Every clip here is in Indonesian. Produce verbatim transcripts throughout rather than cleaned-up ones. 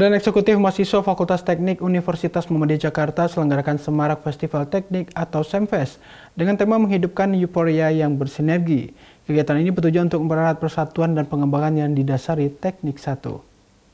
Badan Eksekutif Mahasiswa Fakultas Teknik Universitas Muhammadiyah Jakarta selenggarakan Semarak Festival Teknik atau SEMFest dengan tema menghidupkan euforia yang bersinergi. Kegiatan ini bertujuan untuk mempererat persatuan dan pengembangan yang didasari teknik satu.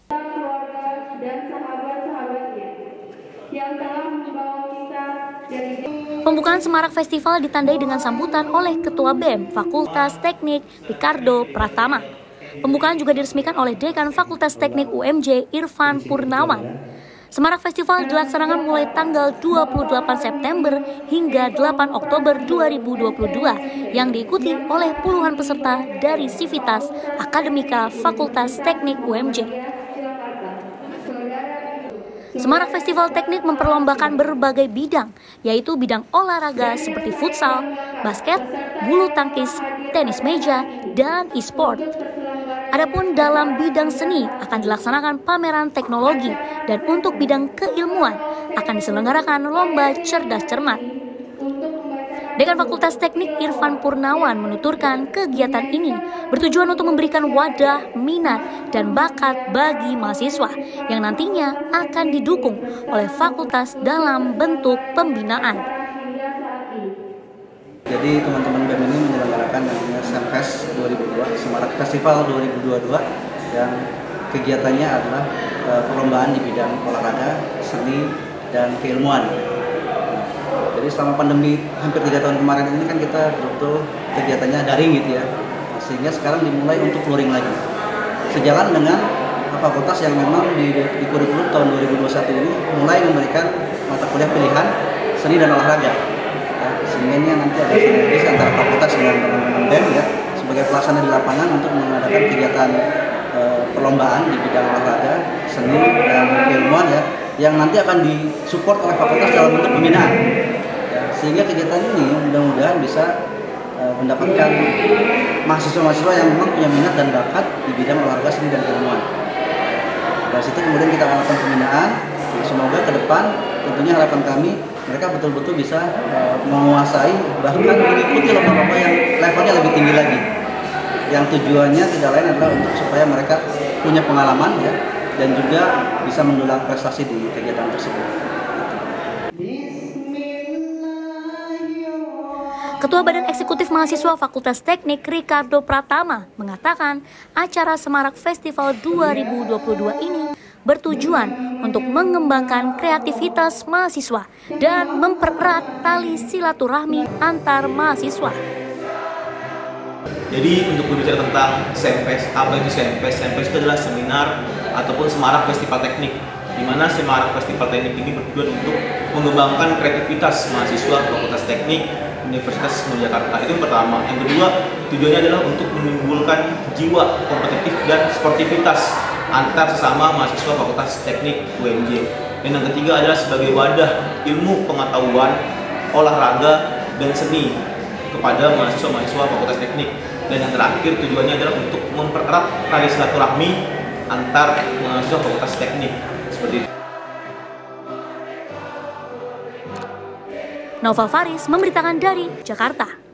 Pembukaan Semarak Festival ditandai dengan sambutan oleh Ketua B E M Fakultas Teknik Ricardo Pratama. Pembukaan juga diresmikan oleh Dekan Fakultas Teknik U M J Irfan Purnawan. Semarak Festival dilaksanakan mulai tanggal dua puluh delapan September hingga delapan Oktober dua ribu dua puluh dua yang diikuti oleh puluhan peserta dari Sivitas Akademika Fakultas Teknik U M J. Semarak Festival Teknik memperlombakan berbagai bidang, yaitu bidang olahraga seperti futsal, basket, bulu tangkis, tenis meja, dan e-sport. Adapun dalam bidang seni akan dilaksanakan pameran teknologi dan untuk bidang keilmuan akan diselenggarakan lomba cerdas cermat. Dekan Fakultas Teknik Irfan Purnawan menuturkan kegiatan ini bertujuan untuk memberikan wadah, minat, dan bakat bagi mahasiswa yang nantinya akan didukung oleh fakultas dalam bentuk pembinaan. Jadi teman-teman B E M ini menyelenggarakan namanya SEMFest dua ribu dua, Semarak Festival dua ribu dua puluh dua yang kegiatannya adalah e, perlombaan di bidang olahraga, seni, dan keilmuan. Jadi selama pandemi hampir tiga tahun kemarin ini kan kita betul-betul kegiatannya daring gitu ya, sehingga sekarang dimulai untuk luring lagi. Sejalan dengan fakultas yang memang di, di kurikulum tahun dua ribu dua puluh satu ini mulai memberikan mata kuliah pilihan seni dan olahraga. Sehingga ini nanti ada sinergis antara fakultas dengan teman-teman B E M ya sebagai pelaksana di lapangan untuk mengadakan kegiatan e, perlombaan di bidang olahraga, seni, dan keilmuan ya yang nanti akan disupport oleh fakultas dalam bentuk pembinaan. Ya, sehingga kegiatan ini mudah-mudahan bisa e, mendapatkan mahasiswa-mahasiswa yang memang punya minat dan bakat di bidang olahraga, seni, dan keilmuan. Dari situ kemudian kita akan lakukan pembinaan. Semoga ke depan tentunya harapan kami mereka betul-betul bisa uh, menguasai bahkan mengikuti lomba-lomba yang levelnya lebih tinggi lagi. Yang tujuannya tidak lain adalah untuk supaya mereka punya pengalaman ya dan juga bisa mendulang prestasi di kegiatan tersebut. Ketua Badan Eksekutif Mahasiswa Fakultas Teknik Ricardo Pratama mengatakan acara Semarak Festival dua ribu dua puluh dua ini bertujuan untuk mengembangkan kreativitas mahasiswa dan mempererat tali silaturahmi antar mahasiswa. Jadi untuk berbicara tentang SEMFest, apa itu SEMFest? SEMFest itu adalah seminar ataupun Semarak Festival Teknik, di mana Semarak Festival Teknik ini bertujuan untuk mengembangkan kreativitas mahasiswa Fakultas Teknik Universitas Muhammadiyah Jakarta. Itu yang pertama. Yang kedua, tujuannya adalah untuk menimbulkan jiwa kompetitif dan sportivitas antar sesama mahasiswa Fakultas Teknik U M J. Dan yang ketiga adalah sebagai wadah ilmu pengetahuan, olahraga, dan seni kepada mahasiswa-mahasiswa Fakultas Teknik. Dan yang terakhir tujuannya adalah untuk mempererat tali silaturahmi antar mahasiswa Fakultas Teknik. Seperti itu. Noval Faris memberitakan dari Jakarta.